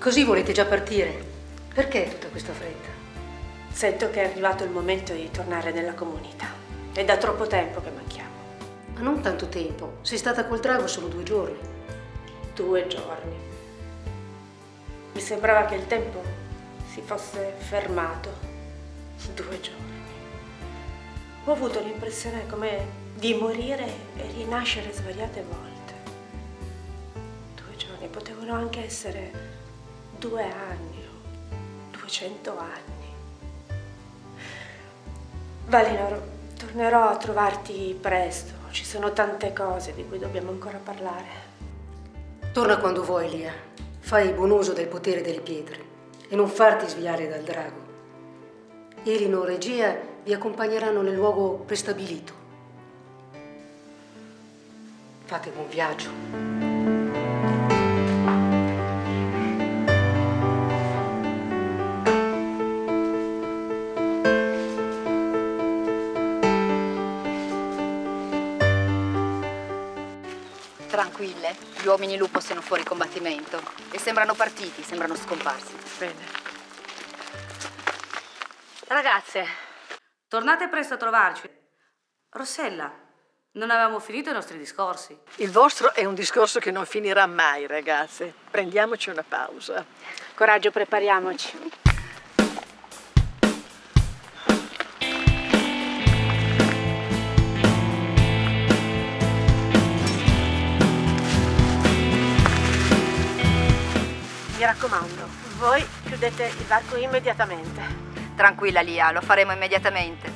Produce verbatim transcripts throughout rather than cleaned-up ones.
Così volete già partire? Perché tutta questa fretta? Sento che è arrivato il momento di tornare nella comunità. È da troppo tempo che manchiamo. Ma non tanto tempo. Sei stata col drago solo due giorni. Due giorni. Mi sembrava che il tempo si fosse fermato. Due giorni. Ho avuto l'impressione come di morire e rinascere svariate volte. Due giorni potevano anche essere due anni o duecento anni. Valinor, tornerò a trovarti presto. Ci sono tante cose di cui dobbiamo ancora parlare. Torna quando vuoi, Lia. Fai buon uso del potere delle pietre e non farti sviare dal drago. Elinor e Gia vi accompagneranno nel luogo prestabilito. Fate buon viaggio. Tranquille, gli uomini lupo sono fuori combattimento e sembrano partiti, sembrano scomparsi. Bene. Ragazze, tornate presto a trovarci. Rossella, non avevamo finito i nostri discorsi. Il vostro è un discorso che non finirà mai, ragazze. Prendiamoci una pausa. Coraggio, prepariamoci. Mi raccomando, voi chiudete il varco immediatamente. Tranquilla, Lia, lo faremo immediatamente.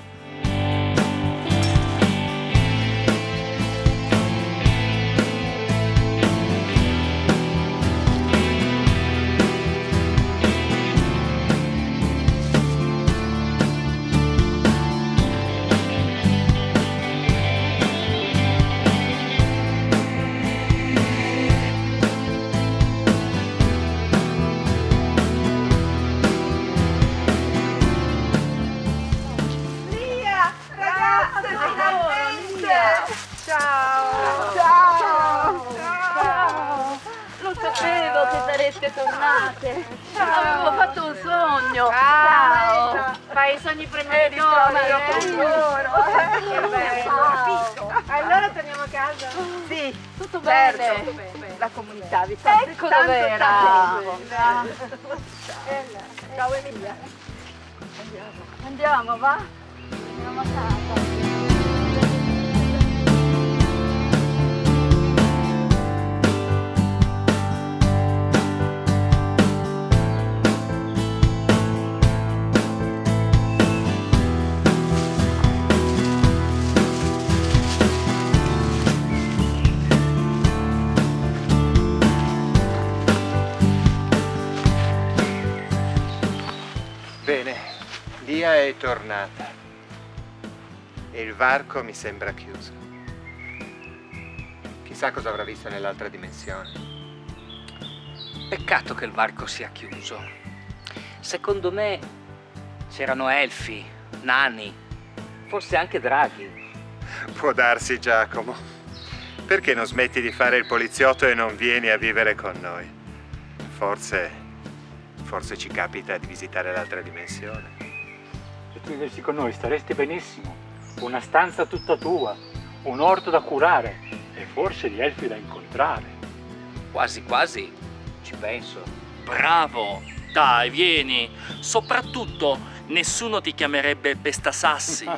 Tornate. Avevo fatto un sogno. Ciao. Ciao. Fai i sogni premonitori. Che bello. Allora torniamo a casa? Sì, tutto certo. bene. Tutto bene. La comunità vi sta ecco dov'era. Ciao Emilia. Andiamo. Andiamo, va? Andiamo a casa. Bene, Lia è tornata e il varco mi sembra chiuso. Chissà cosa avrà visto nell'altra dimensione. Peccato che il varco sia chiuso. Secondo me c'erano elfi, nani, forse anche draghi. Può darsi, Giacomo. Perché non smetti di fare il poliziotto e non vieni a vivere con noi? Forse... Forse ci capita di visitare l'altra dimensione. Se tu vivessi con noi staresti benissimo. Una stanza tutta tua, un orto da curare e forse gli elfi da incontrare. Quasi quasi ci penso. Bravo! Dai, vieni! Soprattutto nessuno ti chiamerebbe Pestasassi.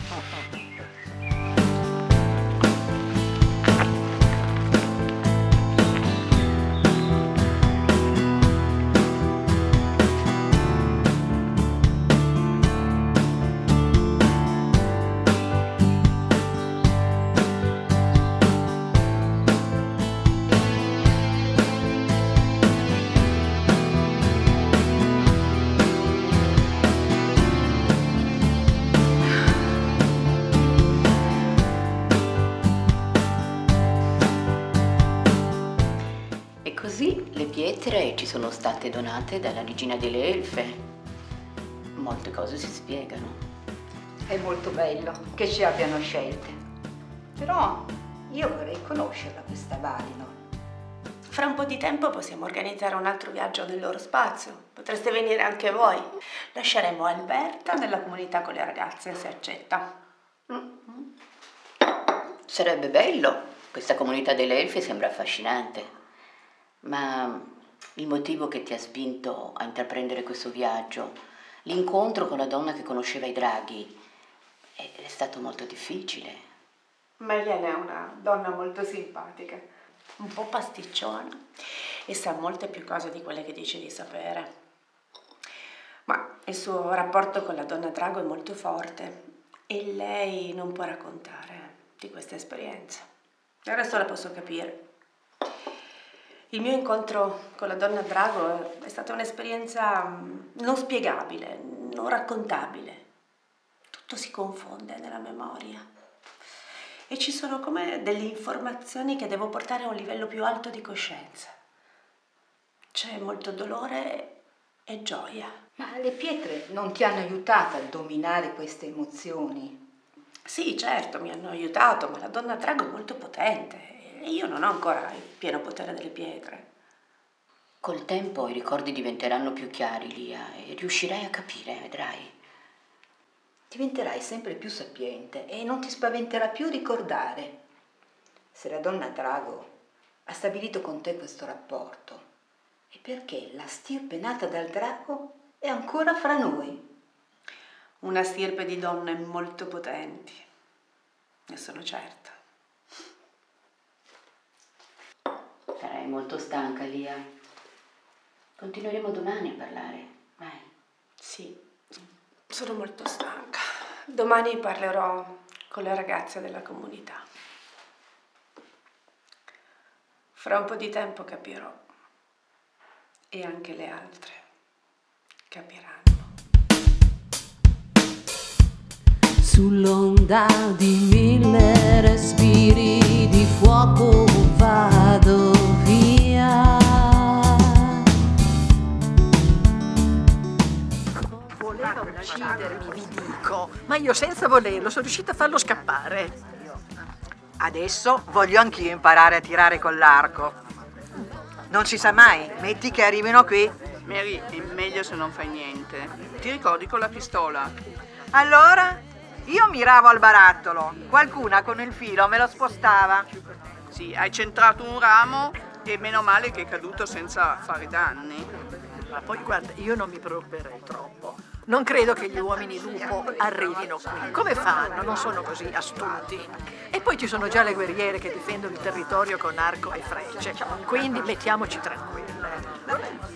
Pietre ci sono state donate dalla regina delle elfe. Molte cose si spiegano. È molto bello che ci abbiano scelte. Però io vorrei conoscerla questa Valinor. Fra un po' di tempo possiamo organizzare un altro viaggio nel loro spazio. Potreste venire anche voi. Lasceremo Alberta nella comunità con le ragazze, se accetta. Mm. Sarebbe bello. Questa comunità delle elfe sembra affascinante. Ma il motivo che ti ha spinto a intraprendere questo viaggio, l'incontro con la donna che conosceva i draghi, è, è stato molto difficile. Marianne è una donna molto simpatica, un po' pasticciona e sa molte più cose di quelle che dice di sapere. Ma il suo rapporto con la donna drago è molto forte e lei non può raccontare di questa esperienza. Il resto la posso capire. Il mio incontro con la donna drago è stata un'esperienza non spiegabile, non raccontabile. Tutto si confonde nella memoria e ci sono come delle informazioni che devo portare a un livello più alto di coscienza. C'è molto dolore e gioia. Ma le pietre non ti hanno aiutato a dominare queste emozioni? Sì, certo, mi hanno aiutato, ma la donna drago è molto potente. E io non ho ancora il pieno potere delle pietre. Col tempo i ricordi diventeranno più chiari, Lia, e riuscirai a capire, vedrai. Diventerai sempre più sapiente e non ti spaventerà più ricordare. Se la donna drago ha stabilito con te questo rapporto, è perché la stirpe nata dal drago è ancora fra noi. Una stirpe di donne molto potenti, ne sono certa. Sarai molto stanca, Lia. Continueremo domani a parlare, vai. Sì, sono molto stanca. Domani parlerò con le ragazze della comunità. Fra un po' di tempo capirò. E anche le altre capiranno. Sull'onda di mille respiri di fuoco vado via. Voleva uccidermi, vi dico, ma io senza volerlo sono riuscita a farlo scappare. Adesso voglio anch'io imparare a tirare con l'arco. Non si sa mai, metti che arrivino qui. Mary, è meglio se non fai niente. Ti ricordi con la pistola? Allora? Io miravo al barattolo, qualcuna con il filo me lo spostava. Sì, hai centrato un ramo e meno male che è caduto senza fare danni. Ma poi guarda, io non mi preoccuperei troppo. Non credo che gli uomini lupo arrivino qui. Come fanno? Non sono così astuti. E poi ci sono già le guerriere che difendono il territorio con arco e frecce. Quindi mettiamoci tranquille.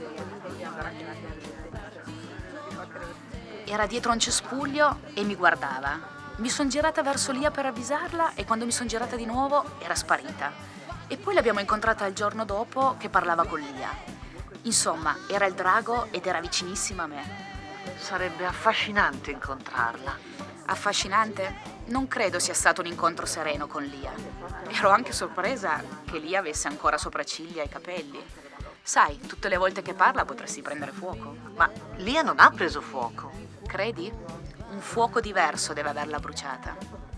Era dietro un cespuglio e mi guardava. Mi sono girata verso Lia per avvisarla e quando mi sono girata di nuovo era sparita. E poi l'abbiamo incontrata il giorno dopo che parlava con Lia. Insomma, era il drago ed era vicinissima a me. Sarebbe affascinante incontrarla. Affascinante? Non credo sia stato un incontro sereno con Lia. Ero anche sorpresa che Lia avesse ancora sopracciglia e capelli. Sai, tutte le volte che parla potresti prendere fuoco. Ma Lia non ha preso fuoco. Credi? Un fuoco diverso deve averla bruciata.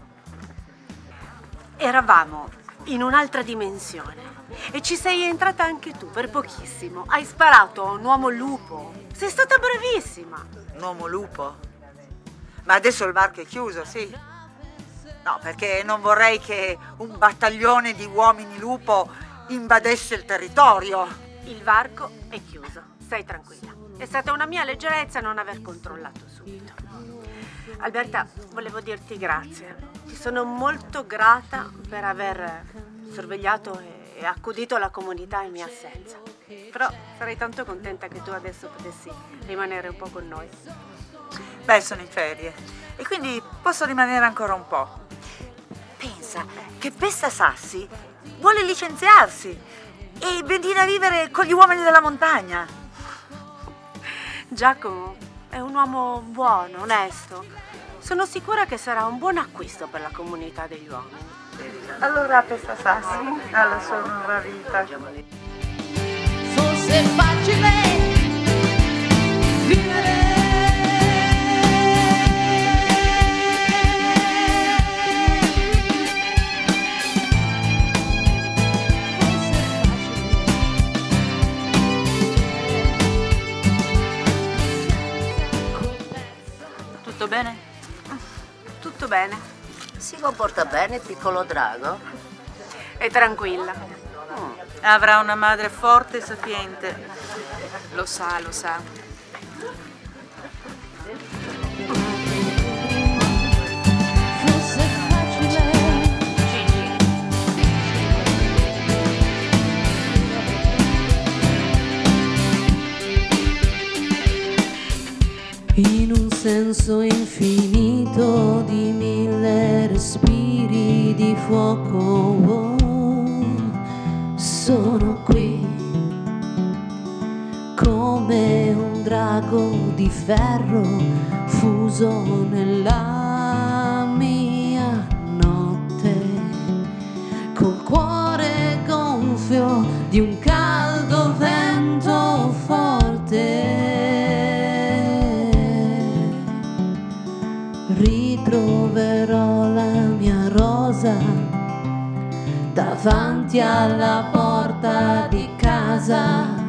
Eravamo in un'altra dimensione e ci sei entrata anche tu per pochissimo. Hai sparato a un uomo lupo. Sei stata bravissima. Un uomo lupo? Ma adesso il varco è chiuso, sì? No, perché non vorrei che un battaglione di uomini lupo invadesse il territorio. Il varco è chiuso, stai tranquilla. È stata una mia leggerezza non aver controllato subito. Alberta, volevo dirti grazie. Ti sono molto grata per aver sorvegliato e accudito la comunità in mia assenza. Però sarei tanto contenta che tu adesso potessi rimanere un po' con noi. Beh, sono in ferie e quindi posso rimanere ancora un po'. Pensa che Pesta Sassi vuole licenziarsi e venire a vivere con gli uomini della montagna. Giacomo è un uomo buono, onesto. Sono sicura che sarà un buon acquisto per la comunità degli uomini. Allora Pesta Sassi ha la sua nuova vita. Fosse facile vivere. tutto bene. Si comporta bene il piccolo drago? È tranquilla. Mm. Avrà una madre forte e sapiente. Lo sa, lo sa. Fosse facile. In un senso infinito di mille respiri di fuoco, oh, sono qui come un drago di ferro fuso nella mia notte, col cuore gonfio di un caldo vento forte. Ritroverò la mia rosa davanti alla porta di casa.